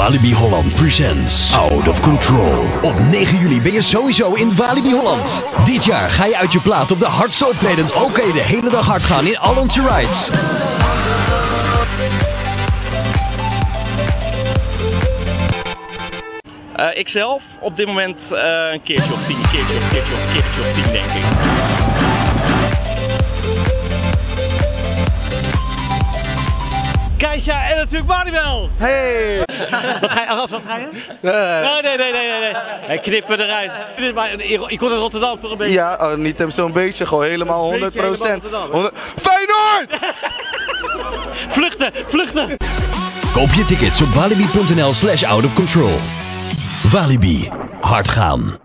Walibi Holland presents Out of Control. Op 9 juli ben je sowieso in Walibi Holland. Dit jaar ga je uit je plaat op de hardste optredens. Oké, de hele dag hard gaan in al onze rides. Ikzelf op dit moment een keertje op 10, keertje op 10 denk ik. Keisha en natuurlijk Manuel! Hey! Wat ga je? Nee. Knippen eruit. Je kon in Rotterdam toch een beetje? Ja, niet hem zo'n beetje, gewoon helemaal 100%. Feyenoord! Vluchten! Koop je tickets op walibi.nl/outofcontrol. Walibi. Hard gaan.